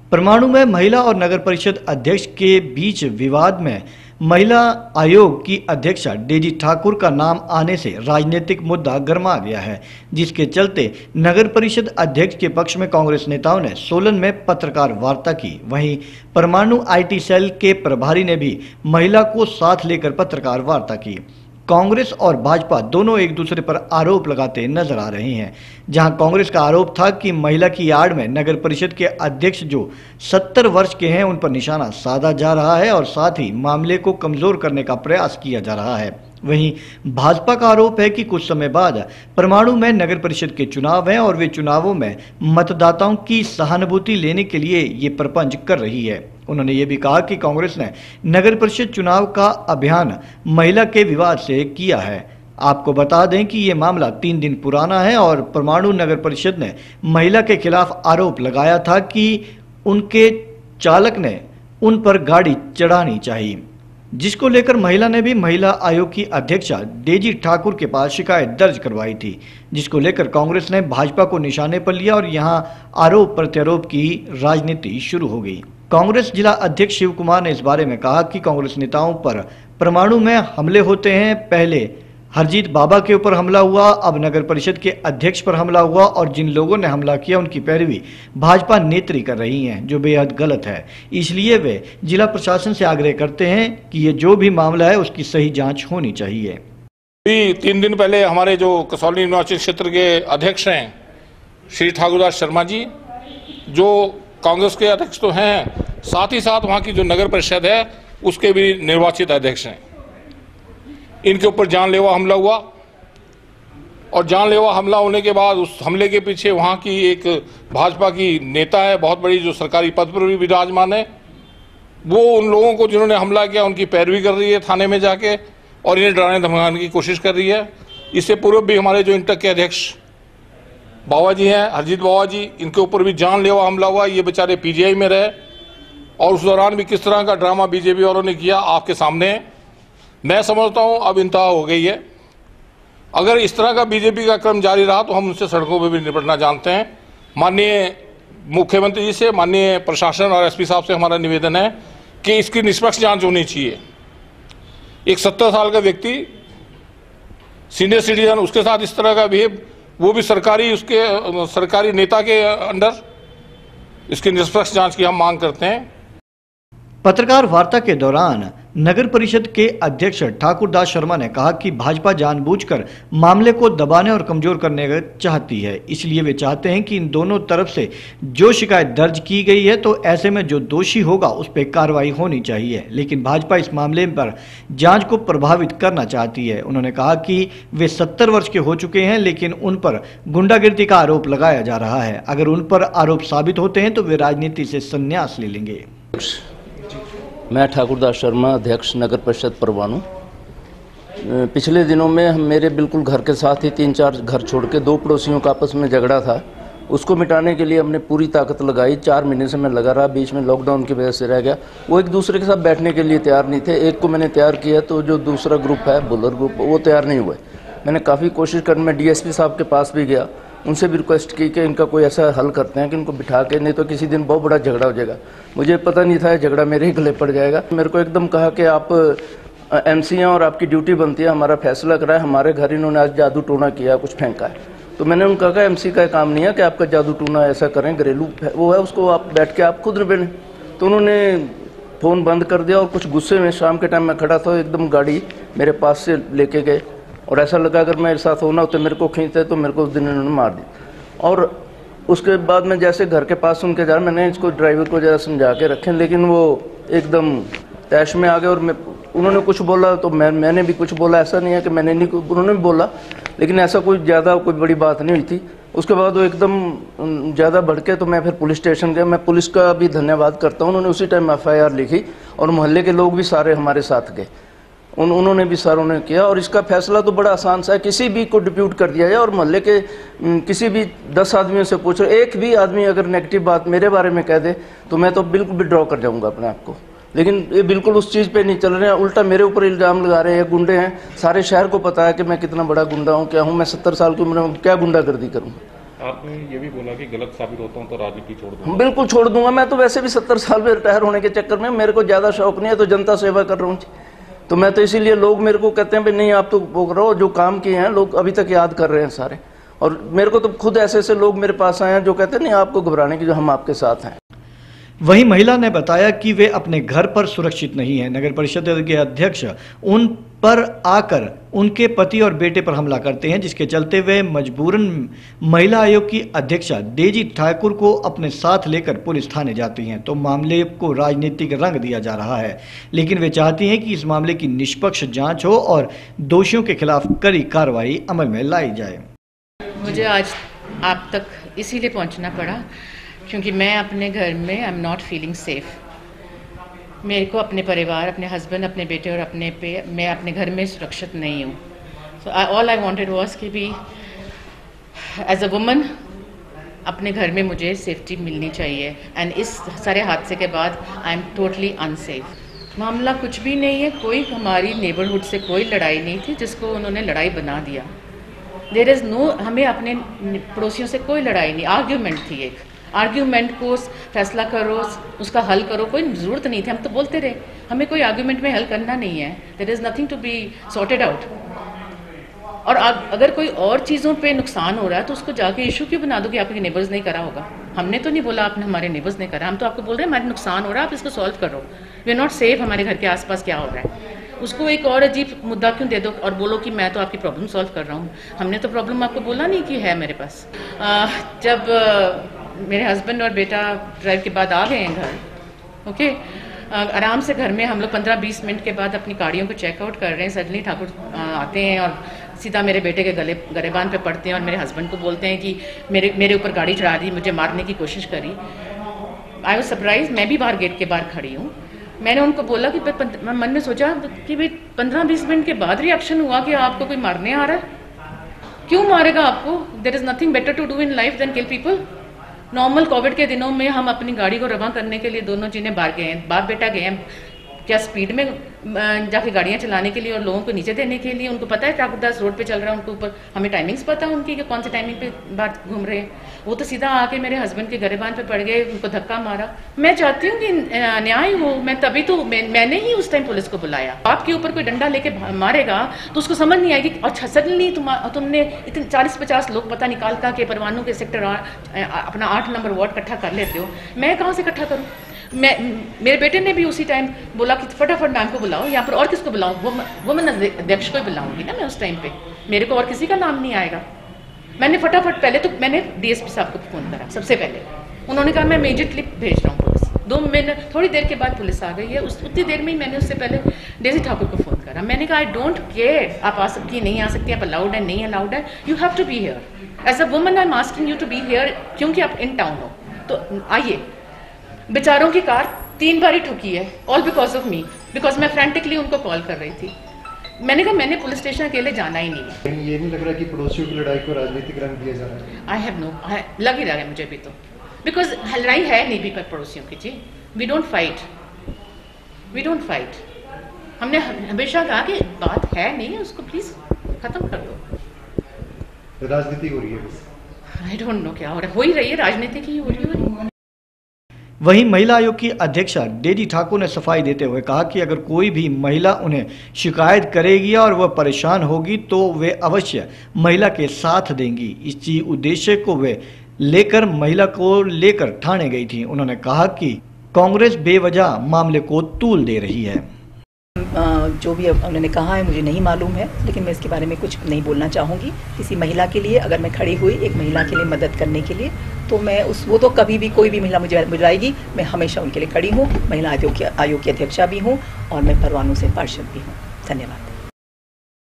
परमाणु में महिला और नगर परिषद अध्यक्ष के बीच विवाद में महिला आयोग की अध्यक्षा डेजी ठाकुर का नाम आने से राजनीतिक मुद्दा गर्मा गया है, जिसके चलते नगर परिषद अध्यक्ष के पक्ष में कांग्रेस नेताओं ने सोलन में पत्रकार वार्ता की। वहीं परमाणु आईटी सेल के प्रभारी ने भी महिला को साथ लेकर पत्रकार वार्ता की। कांग्रेस और भाजपा दोनों एक दूसरे पर आरोप लगाते नजर आ रहे हैं। जहां कांग्रेस का आरोप था कि महिला की आड़ में नगर परिषद के अध्यक्ष जो 70 वर्ष के हैं उन पर निशाना साधा जा रहा है और साथ ही मामले को कमजोर करने का प्रयास किया जा रहा है। वहीं भाजपा का आरोप है कि कुछ समय बाद परमाणु में नगर परिषद के चुनाव हैं और वे चुनावों में मतदाताओं की सहानुभूति लेने के लिए ये प्रपंच कर रही है। उन्होंने ये भी कहा कि कांग्रेस ने नगर परिषद चुनाव का अभियान महिला के विवाद से किया है। आपको बता दें कि ये मामला 3 दिन पुराना है और परमाणु नगर परिषद ने महिला के खिलाफ आरोप लगाया था कि उनके चालक ने उन पर गाड़ी चढ़ानी चाहिए, जिसको लेकर महिला ने भी महिला आयोग की अध्यक्षा डेजी ठाकुर के पास शिकायत दर्ज करवाई थी, जिसको लेकर कांग्रेस ने भाजपा को निशाने पर लिया और यहां आरोप प्रत्यारोप की राजनीति शुरू हो गई। कांग्रेस जिला अध्यक्ष शिव कुमार ने इस बारे में कहा कि कांग्रेस नेताओं पर परमाणु में हमले होते हैं। पहले हरजीत बाबा के ऊपर हमला हुआ, अब नगर परिषद के अध्यक्ष पर हमला हुआ और जिन लोगों ने हमला किया उनकी पैरवी भाजपा नेत्री कर रही हैं, जो बेहद गलत है। इसलिए वे जिला प्रशासन से आग्रह करते हैं कि ये जो भी मामला है उसकी सही जांच होनी चाहिए। 3 दिन पहले हमारे जो कसौली निर्वाचन क्षेत्र के अध्यक्ष हैं श्री ठाकुरदास शर्मा जी, जो कांग्रेस के अध्यक्ष तो हैं, साथ ही साथ वहाँ की जो नगर परिषद है उसके भी निर्वाचित अध्यक्ष हैं, इनके ऊपर जानलेवा हमला हुआ और जानलेवा हमला होने के बाद उस हमले के पीछे वहाँ की एक भाजपा की नेता है, बहुत बड़ी, जो सरकारी पद पर भी विराजमान है, वो उन लोगों को जिन्होंने हमला किया उनकी पैरवी कर रही है थाने में जाके और इन्हें डराने धमकाने की कोशिश कर रही है। इससे पूर्व भी हमारे जो इंटक के अध्यक्ष बाबा जी हैं, हरजीत बाबा जी, इनके ऊपर भी जानलेवा हमला हुआ। ये बेचारे पीजीआई में रहे और उस दौरान भी किस तरह का ड्रामा बीजेपी वालों ने किया आपके सामने है। मैं समझता हूं अब इंतहा हो गई है। अगर इस तरह का बीजेपी का क्रम जारी रहा तो हम उनसे सड़कों पर भी निपटना जानते हैं। माननीय मुख्यमंत्री जी से, माननीय प्रशासन और एसपी साहब से हमारा निवेदन है कि इसकी निष्पक्ष जांच होनी चाहिए। एक 70 साल का व्यक्ति, सीनियर सिटीजन, उसके साथ इस तरह का बिहेव, वो भी सरकारी नेता के अंडर, इसकी निष्पक्ष जांच की हम मांग करते हैं। पत्रकार वार्ता के दौरान नगर परिषद के अध्यक्ष ठाकुरदास शर्मा ने कहा कि भाजपा जानबूझकर मामले को दबाने और कमजोर करने का चाहती है, इसलिए वे चाहते हैं कि इन दोनों तरफ से जो शिकायत दर्ज की गई है तो ऐसे में जो दोषी होगा उस पर कार्रवाई होनी चाहिए, लेकिन भाजपा इस मामले पर जांच को प्रभावित करना चाहती है। उन्होंने कहा कि वे 70 वर्ष के हो चुके हैं, लेकिन उन पर गुंडागिर्दी का आरोप लगाया जा रहा है। अगर उन पर आरोप साबित होते हैं तो वे राजनीति से संन्यास ले लेंगे। मैं ठाकुरदास शर्मा, अध्यक्ष नगर परिषद परमाणु। पिछले दिनों में मेरे बिल्कुल घर के साथ ही 3-4 घर छोड़ के 2 पड़ोसियों का आपस में झगड़ा था, उसको मिटाने के लिए हमने पूरी ताकत लगाई। 4 महीने से मैं लगा रहा, बीच में लॉकडाउन की वजह से रह गया। वो एक दूसरे के साथ बैठने के लिए तैयार नहीं थे। एक को मैंने तैयार किया तो जो दूसरा ग्रुप है, बुलर ग्रुप, वो तैयार नहीं हुए। मैंने काफ़ी कोशिश कर, मैं डीएसपी साहब के पास भी गया, उनसे भी रिक्वेस्ट की कि इनका कोई ऐसा हल करते हैं कि इनको बिठा के, नहीं तो किसी दिन बहुत बड़ा झगड़ा हो जाएगा। मुझे पता नहीं था झगड़ा मेरे ही गले पड़ जाएगा। मेरे को एकदम कहा कि आप एमसी हैं और आपकी ड्यूटी बनती है, हमारा फैसला कराए, हमारे घर इन्होंने आज जादू टोना किया, कुछ फेंका है। तो मैंने उनका कहा एमसी का काम नहीं है कि आपका जादू टोना ऐसा करें, घरेलू वो है, उसको आप बैठ के आप खुद निपटें। तो उन्होंने फ़ोन बंद कर दिया और कुछ गुस्से में, शाम के टाइम में खड़ा था, एकदम गाड़ी मेरे पास से लेके गए और ऐसा लगा अगर मेरे साथ होना होता मेरे को खींचते तो मेरे को उस दिन इन्होंने मार दी। और उसके बाद मैं जैसे घर के पास सुन के जा रहा, मैंने इसको ड्राइवर को ज़रा समझा के रखें, लेकिन वो एकदम तैश में आ गए और उन्होंने कुछ बोला तो मैंने भी कुछ बोला। ऐसा नहीं है कि मैंने नहीं, उन्होंने भी बोला, लेकिन ऐसा कोई ज़्यादा कोई बड़ी बात नहीं हुई थी। उसके बाद वो एकदम ज़्यादा भड़के तो मैं फिर पुलिस स्टेशन गया। मैं पुलिस का भी धन्यवाद करता हूँ, उन्होंने उसी टाइम FIR लिखी और मोहल्ले के लोग भी सारे हमारे साथ गए, उन्होंने भी सारों ने किया। और इसका फैसला तो बड़ा आसान सा है, किसी भी को डिप्यूट कर दिया जाए और मोहल्ले के किसी भी 10 आदमियों से पूछो, एक भी आदमी अगर नेगेटिव बात मेरे बारे में कह दे तो मैं तो बिल्कुल विड्रॉ कर जाऊंगा अपने आप को। लेकिन ये बिल्कुल उस चीज़ पे नहीं चल रहे हैं, उल्टा मेरे ऊपर इल्ज़ाम लगा रहे हैं। गुंडे हैं, सारे शहर को पता है कि मैं कितना बड़ा गुंडा हूँ, क्या हूँ। मैं 70 साल की उम्र में क्या गुंडागर्दी करूँ। आपने ये भी बोला कि गलत साबित होता हूँ तो राजनीति छोड़ दूंगा। बिल्कुल छोड़ दूंगा। मैं तो वैसे भी 70 साल में रिटायर होने के चक्कर में मेरे को ज़्यादा शौक नहीं है, तो जनता सेवा कर रहा हूँ। तो मैं तो इसीलिए, लोग मेरे को कहते हैं भाई नहीं आप तो वो करो, जो काम किए हैं लोग अभी तक याद कर रहे हैं सारे। और मेरे को तो खुद ऐसे ऐसे लोग मेरे पास आए हैं जो कहते हैं नहीं आपको घबराने की, जो हम आपके साथ हैं। वहीं महिला ने बताया कि वे अपने घर पर सुरक्षित नहीं है। नगर परिषद के अध्यक्ष उन पर आकर उनके पति और बेटे पर हमला करते हैं, जिसके चलते वे मजबूरन महिला आयोग की अध्यक्षा डेजी ठाकुर को अपने साथ लेकर पुलिस थाने जाती हैं। तो मामले को राजनीतिक रंग दिया जा रहा है, लेकिन वे चाहती हैं कि इस मामले की निष्पक्ष जांच हो और दोषियों के खिलाफ कड़ी कार्रवाई अमल में लाई जाए। मुझे आज आप तक इसीलिए पहुंचना पड़ा क्योंकि मैं अपने घर में I am not feeling safe. मेरे को अपने परिवार, अपने हस्बैंड, अपने बेटे और मैं अपने घर में सुरक्षित नहीं हूँ। So all I wanted was कि भी एज अ वुमन अपने घर में मुझे सेफ्टी मिलनी चाहिए। एंड इस सारे हादसे के बाद आई एम टोटली अनसेफ। मामला कुछ भी नहीं है, कोई हमारी नेबरहुड से कोई लड़ाई नहीं थी जिसको उन्होंने लड़ाई बना दिया। देयर इज़ नो, हमें अपने पड़ोसियों से कोई लड़ाई नहीं, आर्ग्यूमेंट थी। एक आर्ग्यूमेंट को फैसला करो, उसका हल करो, कोई ज़रूरत नहीं थी। हम तो बोलते रहे, हमें कोई आर्ग्यूमेंट में हल करना नहीं है। There is nothing to be sorted out. और अगर कोई और चीज़ों पे नुकसान हो रहा है तो उसको जाके इशू क्यों बना दो कि आपके नेबर्स नहीं करा होगा। हमने तो नहीं बोला आपने हमारे नेबर्स ने करा, हम तो आपको बोल रहे हैं हमारे नुकसान हो रहा है, आप इसको सॉल्व करो। वी आर नॉट सेफ, हमारे घर के आसपास क्या हो रहा है उसको एक और अजीब मुद्दा क्यों दे दो और बोलो कि मैं तो आपकी प्रॉब्लम सॉल्व कर रहा हूँ। हमने तो प्रॉब्लम आपको बोला नहीं कि है मेरे पास। जब मेरे हस्बैंड और बेटा ड्राइव के बाद आ गए हैं घर, ओके, आराम से घर में हम लोग 15-20 मिनट के बाद अपनी गाड़ियों को चेकआउट कर रहे हैं। सडनली ठाकुर आते हैं और सीधा मेरे बेटे के गरेबान पे पड़ते हैं और मेरे हस्बैंड को बोलते हैं कि मेरे ऊपर गाड़ी चढ़ा दी, मुझे मारने की कोशिश करी। I was surprise. मैं भी बाहर गेट के बाहर खड़ी हूँ। मैंने उनको बोला कि मैं मन में सोचा कि भाई 15-20 मिनट के बाद रिएक्शन हुआ कि आपको कोई मारने आ रहा है। क्यों मारेगा आपको? There is nothing better to do in life than kill people. Normal covid के दिनों में हम अपनी गाड़ी को रवाना करने के लिए दोनों चीज़ें बाहर गए हैं, बाप बेटा गए हैं, क्या स्पीड में जाके गाड़ियाँ चलाने के लिए और लोगों को नीचे देने के लिए। उनको पता है ठाकुरदास रोड पे चल रहा है, उनको ऊपर हमें टाइमिंग्स पता है उनकी कि कौन सी टाइमिंग पे बाहर घूम रहे हैं। वो तो सीधा आके मेरे हस्बैंड के गरेबान पे पड़ गए, उनको धक्का मारा। मैं चाहती हूँ कि न्याय हो। मैं तभी तो मैंने ही उस टाइम पुलिस को बुलाया। आपके ऊपर कोई डंडा लेके मारेगा तो उसको समझ नहीं आएगी। अच्छा सडनली तुमने इतने 40-50 लोग पता निकाल के परवाणु के सेक्टर अपना 8 नंबर वार्ड इकट्ठा कर लेते हो। मैं कहाँ से इकट्ठा करूँ? मेरे बेटे ने भी उसी टाइम बोला कि फटाफट मैम को बुलाओ, यहाँ पर और किसको बुलाऊं? वुमेन अध्यक्ष को ही बुलाऊंगी ना मैं उस टाइम पे, मेरे को और किसी का नाम नहीं आएगा। मैंने फटाफट पहले तो मैंने डीएसपी साहब को फ़ोन करा सबसे पहले। उन्होंने कहा मैं इमीडिएटली भेज रहा हूँ पुलिस। 2 मिनट थोड़ी देर के बाद पुलिस आ गई है। उतनी देर में ही मैंने उससे पहले डेजी ठाकुर को फ़ोन करा। मैंने कहा आई डोंट केयर आप आ सकती है नहीं आ सकती, आप अलाउड है नहीं अलाउड है, you have to be here as a woman. I am asking you to be here क्योंकि आप इन टाउन हो। तो आइए। बेचारों की कार 3 बार ही ठुकी है, all because of me, because मैं फ्रेंटिकली उनको कॉल कर रही थी। मैंने कहा मैंने पुलिस स्टेशन अकेले जाना ही नहीं है। ये नहीं लग रहा कि पड़ोसियों की लड़ाई को राजनीतिक रंग दिया जा रहा है? आई हैव नो, लग ही रहा है मुझे भी तो, बिकॉज लड़ाई है नहीं भी पड़ोसियों की जी। We don't fight, we don't fight. हमने हमेशा कहा कि बात है नहीं है उसको प्लीज खत्म कर दो। राजनीति हो रही है बस। आई डोंट नो क्या हो रहा है, हो ही रही है राजनीति की, हो रही है। वहीं महिला आयोग की अध्यक्षा डेजी ठाकुर ने सफाई देते हुए कहा कि अगर कोई भी महिला उन्हें शिकायत करेगी और वह परेशान होगी तो वे अवश्य महिला के साथ देंगी। इसी उद्देश्य को वे लेकर महिला को लेकर थाने गई थी। उन्होंने कहा कि कांग्रेस बेवजह मामले को तूल दे रही है। जो भी उन्होंने कहा है मुझे नहीं मालूम है, लेकिन मैं इसके बारे में कुछ नहीं बोलना चाहूँगी। किसी महिला के लिए अगर मैं खड़ी हुई एक महिला के लिए मदद करने के लिए, तो मैं वो तो कभी भी कोई भी महिला मुझे बुलाएगी, मैं हमेशा उनके लिए खड़ी हूँ। महिला आयोग की अध्यक्षा भी हूँ और मैं परवाणु से पार्षद भी हूँ। धन्यवाद।